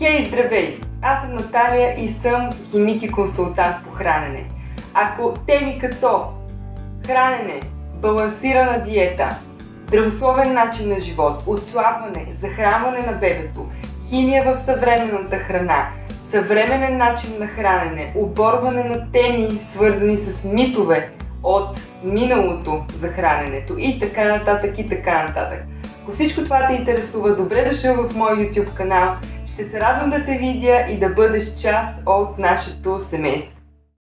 Хей, здравей! Аз съм Наталия и съм химик и консултант по хранене. Ако теми като хранене, балансирана диета, здравословен начин на живот, отслабване, захранване на бебето, химия в съвременната храна, съвременен начин на хранене, оборване на теми, свързани с митове от миналото за храненето и така нататък и така нататък. Ако всичко това те интересува, добре дошъл в мой YouTube канал. Ще се радвам да те видя и да бъдеш част от нашето семейство.